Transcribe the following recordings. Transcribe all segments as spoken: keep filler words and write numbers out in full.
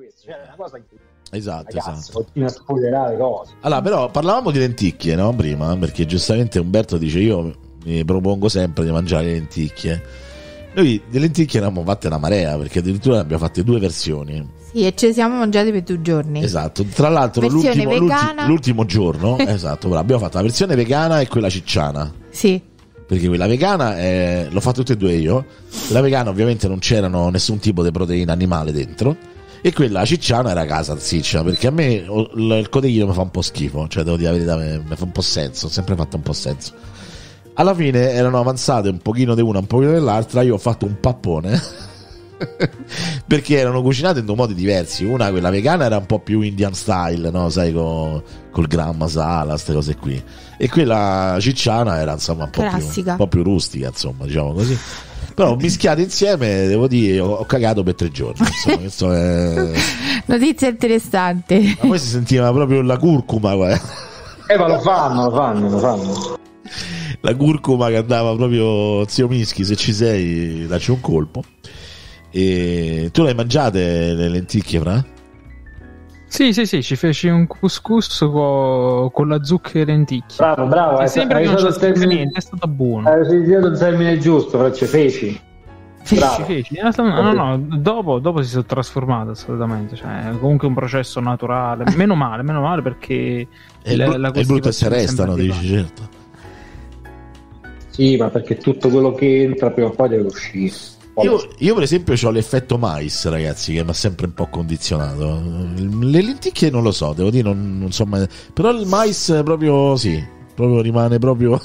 questo, cioè è una cosa che esatto, ragazzi, esatto. continua a spoilerare cose. Allora, però parlavamo di lenticchie, no? Prima, perché giustamente Umberto dice io mi propongo sempre di mangiare le lenticchie. Noi di lenticchie ne abbiamo fatte una marea, perché addirittura ne abbiamo fatte due versioni. Sì, e ce le siamo mangiate per due giorni. Esatto, tra l'altro Versione l'ultimo, vegana. l'ultimo, l'ultimo giorno, esatto, bravo, abbiamo fatto la versione vegana e quella cicciana. Sì. Perché quella vegana è, l'ho fatta tutte e due io. La vegana ovviamente non c'erano nessun tipo di proteina animale dentro. E quella cicciana era casa salsiccia, perché a me il, il cotechino mi fa un po' schifo, cioè devo dire la verità, mi, mi fa un po' senso, ho sempre fatto un po' senso. Alla fine erano avanzate un pochino di una, un pochino dell'altra, io ho fatto un pappone perché erano cucinate in due modi diversi. Una, quella vegana, era un po' più Indian style, no? Sai, con, col gram masala, queste cose qui. E quella cicciana era insomma un po' più, un po' più rustica, insomma, diciamo così. Però mischiate insieme, devo dire, ho, ho cagato per tre giorni. Insomma, questo è... Notizia interessante. Ma poi si sentiva proprio la curcuma, guarda. Eh, ma lo fanno, lo fanno, lo fanno. La curcuma che andava proprio, zio Mischi, se ci sei, dacci un colpo. E tu le hai mangiate le lenticchie, Fra? Sì, sì, sì, ci feci un couscous co- con la zucca e le lenticchie. Bravo, bravo. E sembra hai che non usato c'è il stato termine- niente, è stato buono. Hai utilizzato il termine giusto, però ci feci. Feci, feci. In realtà no, no, no, dopo, dopo si sono trasformato assolutamente, cioè comunque un processo naturale. Meno male, meno male perché E il, bru- e il brutto è se restano, dici, certo. Sì, ma perché tutto quello che entra prima o poi deve uscire. Io, io per esempio ho l'effetto mais, ragazzi, che mi ha sempre un po' condizionato. Le lenticchie non lo so, devo dire, non, non so mai. Però il mais proprio sì, proprio rimane proprio.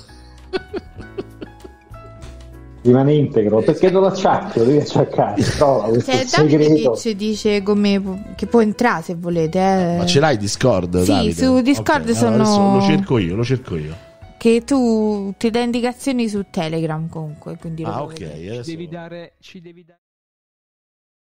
Rimane integro, perché non l'acciacchi, lo devi acciaccare. Trova questo Cioè, Davide segreto. dice, dice come che può entrare se volete. Eh. Ma ce l'hai Discord? Sì, Davide? su Discord Okay, sono. allora lo cerco io, lo cerco io. Che tu ti dai indicazioni su Telegram comunque. Quindi lo Ah, puoi ok. vedere. Adesso... Ci devi dare, ci devi dare